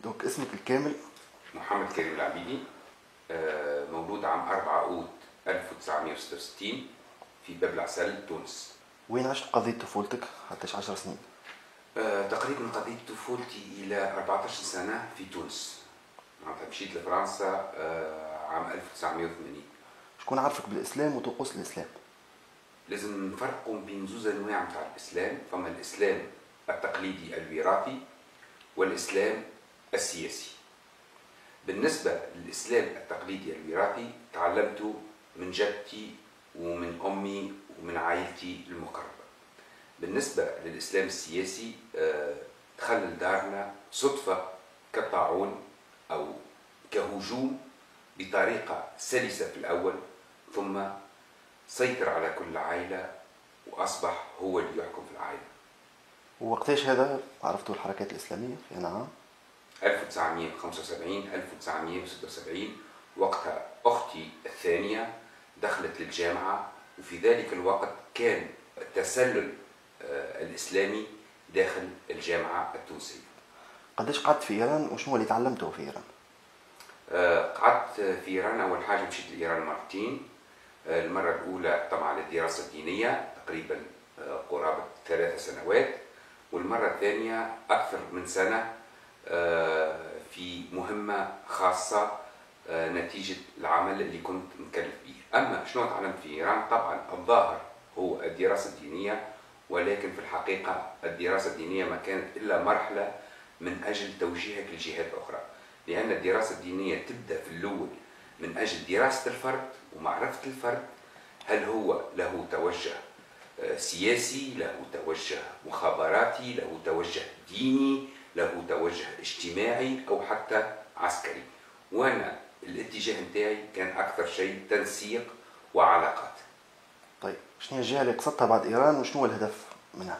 دونك اسمك الكامل؟ محمد كريم العبيدي. مولود عام 4 أوت 1966 في باب العسل تونس. وين عشت قضية طفولتك حتى 10 سنين؟ تقريبا قضيت طفولتي إلى 14 سنة في تونس. معناتها مشيت لفرنسا عام 1980. شكون عرفك بالإسلام وطقوس الإسلام؟ لازم نفرقوا بين زوز أنواع متاع الإسلام، فما الإسلام التقليدي الوراثي والإسلام السياسي. بالنسبة للإسلام التقليدي الوراثي تعلمته من جدتي ومن أمي ومن عائلتي المقربة. بالنسبة للإسلام السياسي دخل لدارنا صدفة كالطاعون أو كهجوم بطريقة سلسة في الأول، ثم سيطر على كل عائلة وأصبح هو اللي يحكم في العائلة. ووقتاش هذا عرفتوا الحركات الإسلامية في أنا عام؟ 1975 1976. وقتها أختي الثانية دخلت للجامعة، وفي ذلك الوقت كان التسلل الإسلامي داخل الجامعة التونسية. قداش قعدت في إيران وشنو اللي تعلمته في إيران؟ قعدت في إيران. أول حاجة مشيت لإيران مرتين. المرة الأولى طبعا للدراسة الدينية تقريبا قرابة 3 سنوات، والمرة الثانية أكثر من سنة في مهمة خاصة نتيجة العمل اللي كنت مكلف به. أما شنو تعلمت في إيران؟ طبعا الظاهر هو الدراسة الدينية، ولكن في الحقيقة الدراسة الدينية ما كانت إلا مرحلة من أجل توجيهك لجهات أخرى، لأن الدراسة الدينية تبدأ في الأول من أجل دراسة الفرد ومعرفة الفرد، هل هو له توجه سياسي، له توجه مخابراتي، له توجه ديني، له توجه اجتماعي أو حتى عسكري. وأنا الاتجاه متاعي كان أكثر شيء تنسيق وعلاقات. طيب شنو هي الجهة اللي قصدتها بعد إيران وشنو الهدف منها؟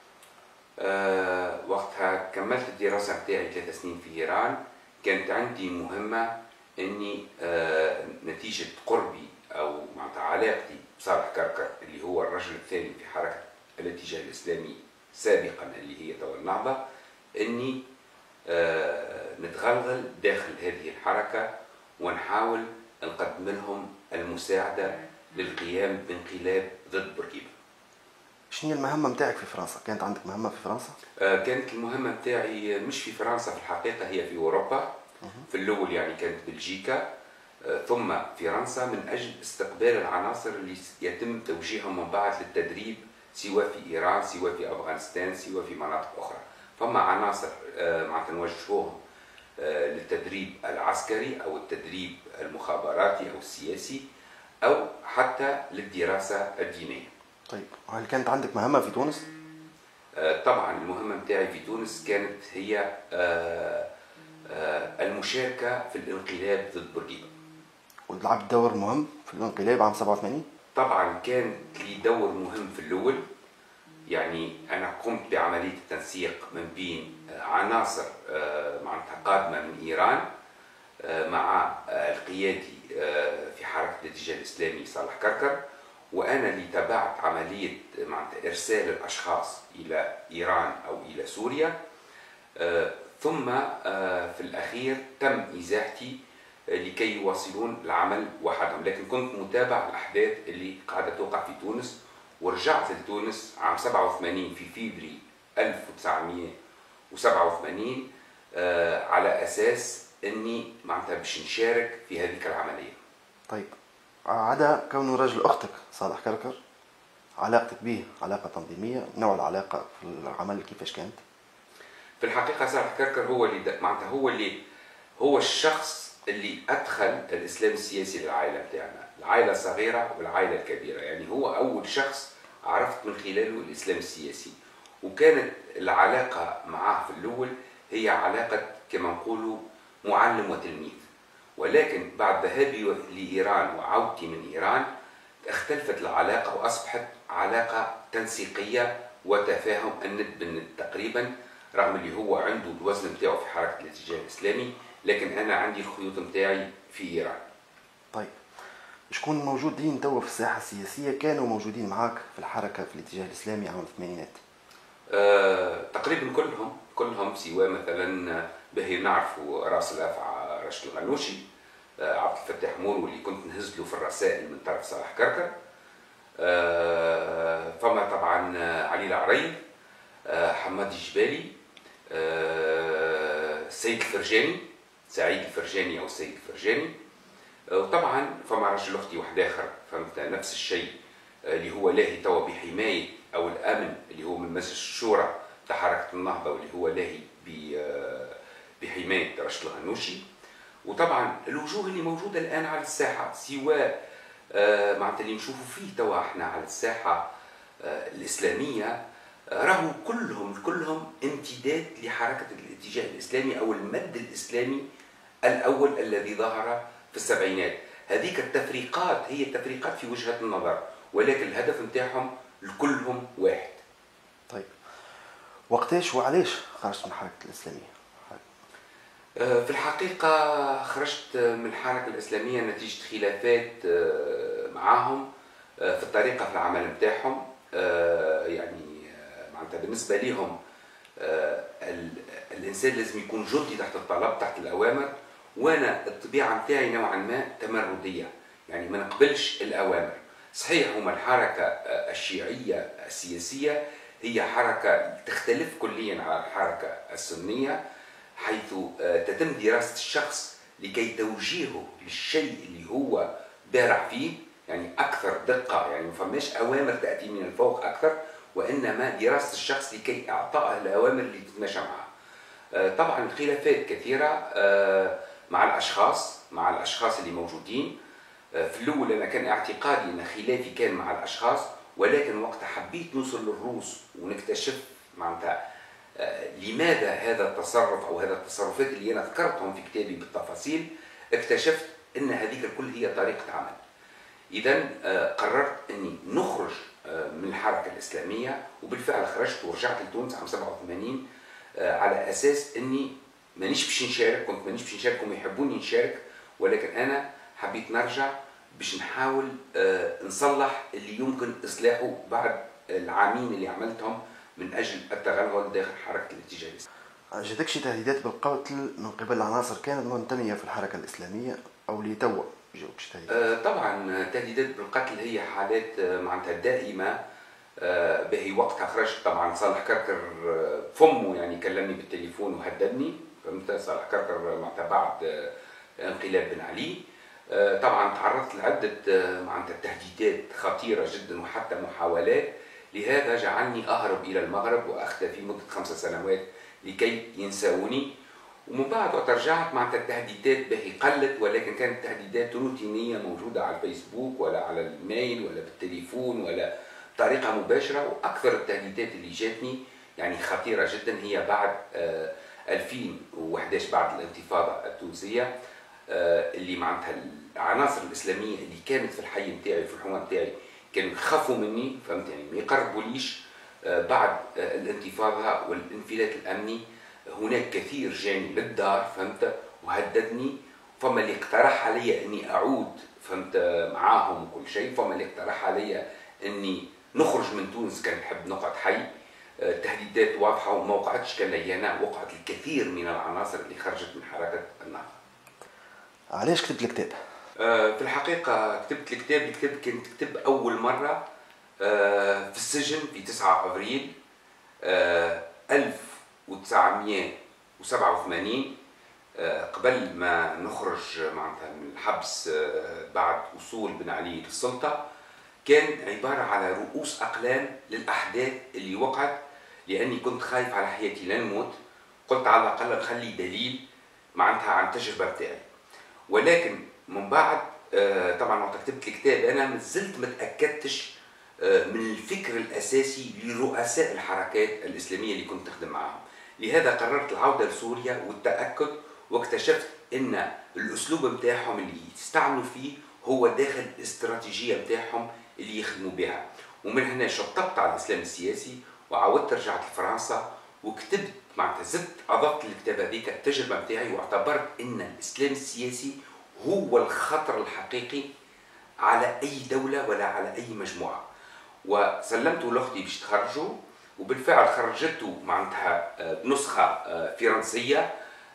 وقتها كملت الدراسة متاعي 3 سنين في إيران. كانت عندي مهمة أني نتيجة قربي أو معناتها علاقتي بصالح كركر اللي هو الرجل الثاني في حركة الاتجاه الإسلامي سابقا اللي هي توا النهضة، أني نتغلغل داخل هذه الحركة ونحاول نقدم لهم المساعدة للقيام بانقلاب ضد بورقيبة. شنو هي المهمة متاعك في فرنسا؟ كانت عندك مهمة في فرنسا؟ كانت المهمة متاعي مش في فرنسا، في الحقيقة هي في أوروبا. في الأول يعني كانت بلجيكا، ثم فرنسا، من أجل استقبال العناصر اللي يتم توجيههم من بعد للتدريب سواء في إيران سواء في أفغانستان سواء في مناطق أخرى. فما عناصر معناتها نوجهوهم للتدريب العسكري أو التدريب المخابراتي أو السياسي أو حتى للدراسة الدينية. طيب هل كانت عندك مهمة في تونس؟ طبعا المهمة متاعي في تونس كانت هي المشاركة في الانقلاب ضد بورقيبة. ولعبت دور مهم في الانقلاب عام 87؟ طبعا كان لي دور مهم في الأول. يعني أنا قمت بعملية التنسيق من بين عناصر معناتها قادمة من إيران مع القيادي في حركة الاتجاه الإسلامي صالح كركر، وأنا اللي تابعت عملية معناتها إرسال الأشخاص إلى إيران أو إلى سوريا. ثم في الأخير تم إزاحتي لكي يواصلون العمل وحدهم، لكن كنت متابع الأحداث اللي قاعدة توقع في تونس. ورجعت لتونس عام 87 في فيفري 1987 على أساس أني معناتها باش نشارك في هذه العملية. طيب عدا كونه رجل أختك صالح كركر، علاقتك به علاقة تنظيمية، نوع العلاقة في العمل كيفاش كانت؟ في الحقيقة صالح كركر هو اللي معناتها هو الشخص اللي أدخل الإسلام السياسي للعائلة بتاعنا، العائلة الصغيرة والعائلة الكبيرة. يعني هو أول شخص عرفت من خلاله الإسلام السياسي، وكانت العلاقة معه في الأول هي علاقة كما نقولوا معلم وتلميذ. ولكن بعد ذهابي لإيران وعودتي من إيران اختلفت العلاقة وأصبحت علاقة تنسيقية وتفاهم الند بالند تقريبا، رغم اللي هو عنده الوزن بتاعه في حركة الاتجاه الإسلامي، لكن أنا عندي الخيوط بتاعي في إيران. طيب شكون موجودين توا في الساحة السياسية كانوا موجودين معاك في الحركة في الاتجاه الإسلامي عام الثمانينات؟ تقريبا كلهم سواء مثلا باهي نعرفوا راس الافعى رشد الغنوشي، عبد الفتاح مور واللي كنت نهز له في الرسائل من طرف صالح كركر، فما طبعا علي العريض، حماد الجبالي، السيد الفرجاني، سعيد الفرجاني او السيد الفرجاني، وطبعا فما رجل اختي واحد اخر فهمت نفس الشيء اللي هو لاهي توا بحمايه او الامن اللي هو من مجلس الشورى تاع حركه النهضه واللي هو لاهي بحمايه رشد الغنوشي. وطبعا الوجوه اللي موجوده الان على الساحه سواء معناتها اللي نشوفوا فيه توا احنا على الساحه الاسلاميه راهو كلهم امتداد لحركه الاتجاه الاسلامي او المد الاسلامي الاول الذي ظهر في السبعينات. هذيك التفريقات هي التفريقات في وجهه النظر، ولكن الهدف نتاعهم كلهم واحد. طيب وقتاش وعلاش خرجت من الحركه الاسلاميه؟ في الحقيقة خرجت من الحركة الإسلامية نتيجة خلافات معاهم في الطريقة في العمل نتاعهم. يعني معناتها بالنسبة لهم الإنسان لازم يكون جندي تحت الطلب تحت الأوامر، وأنا الطبيعة نتاعي نوعا ما تمردية، يعني ما نقبلش الأوامر. صحيح هما الحركة الشيعية السياسية هي حركة تختلف كليا على الحركة السنية، حيث تتم دراسة الشخص لكي توجيهه للشيء اللي هو بارع فيه، يعني أكثر دقة، يعني ما فماش أوامر تأتي من الفوق أكثر، وإنما دراسة الشخص لكي إعطائه الأوامر اللي تتماشى معه. طبعا الخلافات كثيرة مع الأشخاص اللي موجودين. في الأول أنا كان اعتقادي أن خلافي كان مع الأشخاص، ولكن وقت حبيت نوصل للروس ونكتشف معناتها لماذا هذا التصرف او هذا التصرفات اللي انا ذكرتهم في كتابي بالتفاصيل، اكتشفت ان هذيك الكل هي طريقه عمل. اذا قررت اني نخرج من الحركه الاسلاميه، وبالفعل خرجت ورجعت لتونس عام 87 على اساس اني مانيش باش نشارك، كنت مانيش باش نشارك، هم يحبوني نشارك، ولكن انا حبيت نرجع باش نحاول نصلح اللي يمكن اصلاحه بعد العامين اللي عملتهم من اجل التغلغل داخل حركه الاتجاه الاسلامي. جاتك شي تهديدات بالقتل من قبل عناصر كانت منتميه في الحركه الاسلاميه او اللي توا جاوك شي تهديدات؟ طبعا تهديدات بالقتل هي حالات معناتها دائمه. باهي وقتها خرجت طبعا صالح كركر فمه يعني كلمني بالتليفون وهددني، فهمت؟ صالح كركر معناتها بعد انقلاب بن علي طبعا تعرضت لعده معناتها تهديدات خطيره جدا وحتى محاولات، لهذا جعلني أهرب إلى المغرب وأختفي مدة 5 سنوات لكي ينساوني. ومن بعد وقت رجعت معناتها التهديدات باهي قلت، ولكن كانت تهديدات روتينية موجودة على الفيسبوك ولا على الميل ولا بالتليفون ولا بطريقة مباشرة. وأكثر التهديدات اللي جاتني يعني خطيرة جدا هي بعد 2011 بعد الانتفاضة التونسية، اللي معناتها العناصر الإسلامية اللي كانت في الحي نتاعي في الحومة نتاعي كانوا يخافوا مني، فهمت؟ يعني ما يقربوليش. بعد الانتفاضة والانفلات الأمني هناك كثير جاني للدار، فهمت؟ وهددني. فما اللي اقترح علي اني اعود، فهمت؟ معاهم وكل شيء. فما اللي اقترح علي اني نخرج من تونس، كان نحب نقعد حي. تهديدات واضحة وما وقعتش كالليانة، وقعت الكثير من العناصر اللي خرجت من حركة النهضة. علاش كتبت الكتاب؟ في الحقيقة كتبت الكتاب كنت كتب أول مرة في السجن في 9 أبريل 1987، قبل ما نخرج معناتها من الحبس بعد وصول بن علي للسلطة. كان عبارة على رؤوس أقلام للأحداث اللي وقعت، لأني كنت خايف على حياتي لا نموت. قلت على الأقل نخلي دليل معناتها عن التجربة بتاعي. ولكن من بعد طبعا وقت كتبت الكتاب انا مازلت ما تاكدتش من الفكر الاساسي لرؤساء الحركات الاسلاميه اللي كنت نخدم معاهم. لهذا قررت العوده لسوريا والتاكد، واكتشفت ان الاسلوب نتاعهم اللي يستعملوا فيه هو داخل الاستراتيجيه نتاعهم اللي يخدموا بها. ومن هنا شطبت على الاسلام السياسي وعاودت رجعت لفرنسا وكتبت معناتها زدت اضفت للكتاب هذيك التجربه نتاعي، واعتبرت ان الاسلام السياسي هو الخطر الحقيقي على أي دولة ولا على أي مجموعة. وسلمته لأختي باش تخرجه، وبالفعل خرجته معناتها بنسخة فرنسية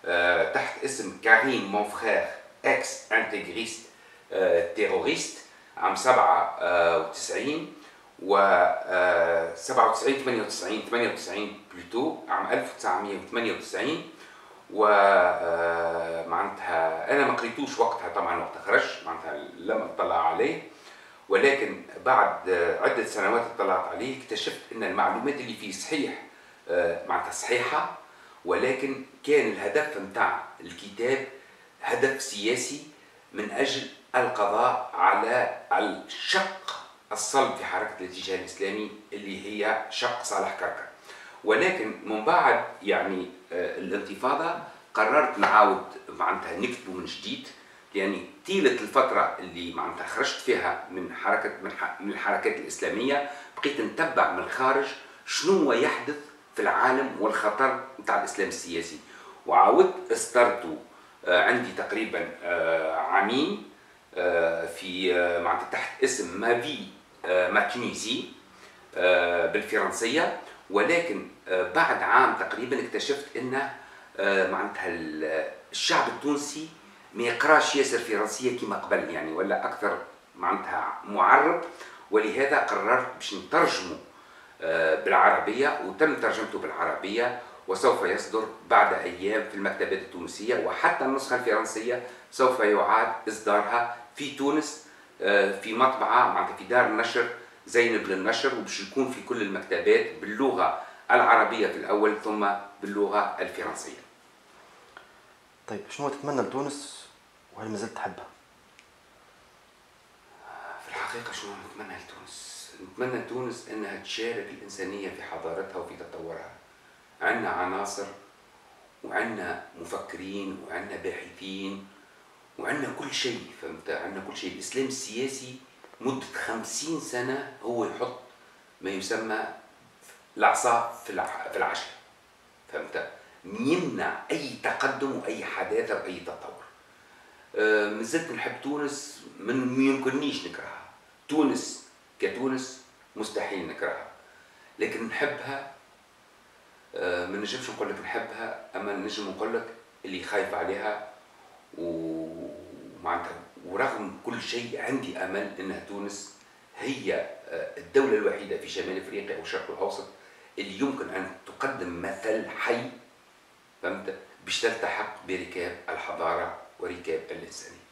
تحت اسم كريم مون فخير اكس انتجريست تيروريست عام 97 و 97 98 بلوتو عام 1998. و معناتها انا ما قريتوش وقتها طبعا، وقت خرج معناتها لم اطلع عليه، ولكن بعد عده سنوات اطلعت عليه اكتشفت ان المعلومات اللي فيه صحيح، معناتها صحيحه، ولكن كان الهدف نتاع الكتاب هدف سياسي من اجل القضاء على الشق الصلب في حركه الاتجاه الاسلامي اللي هي شق صالح كركر. ولكن من بعد يعني الانتفاضه قررت نعاود معناتها نكتبه من جديد، يعني طيله الفتره اللي معناتها خرجت فيها من الحركات الاسلاميه بقيت نتبع من الخارج شنو يحدث في العالم والخطر نتاع الاسلام السياسي، وعاودت استرته عندي تقريبا عامين في معناتها تحت اسم ما في ما تونيزي بالفرنسيه. ولكن بعد عام تقريبا اكتشفت ان معناتها الشعب التونسي ما يقراش ياسر فرنسيه كما قبل يعني، ولا اكثر معناتها معرب، ولهذا قررت باش نترجمه بالعربيه، وتم ترجمته بالعربيه وسوف يصدر بعد ايام في المكتبات التونسيه، وحتى النسخه الفرنسيه سوف يعاد اصدارها في تونس في مطبعه معناتها في دار النشر زينب للنشر، وباش يكون في كل المكتبات باللغه العربيه في الاول ثم باللغه الفرنسيه. طيب شنو تتمنى لتونس وهل ما زلت تحبها؟ في الحقيقه شنو نتمنى لتونس؟ نتمنى تونس انها تشارك الانسانيه في حضارتها وفي تطورها. عندنا عناصر وعندنا مفكرين وعندنا باحثين وعندنا كل شيء، فهمت؟ عندنا كل شيء. الاسلام السياسي مدة 50 سنة هو يحط ما يسمى العصا في العشاء، فهمت؟ يمنع أي تقدم وأي حداثة وأي تطور. مازلت نحب تونس، ما يمكننيش نكرهها. تونس كتونس مستحيل نكرهها، لكن نحبها. ما نجمش نقول لك نحبها، أما نجم نقول لك اللي خايف عليها، ومعناتها ورغم كل شيء عندي امل انها تونس هي الدوله الوحيده في شمال افريقيا والشرق الاوسط اللي يمكن ان تقدم مثل حي، فهمت؟ باش تلتحق بركاب الحضاره وركاب الانسانيه.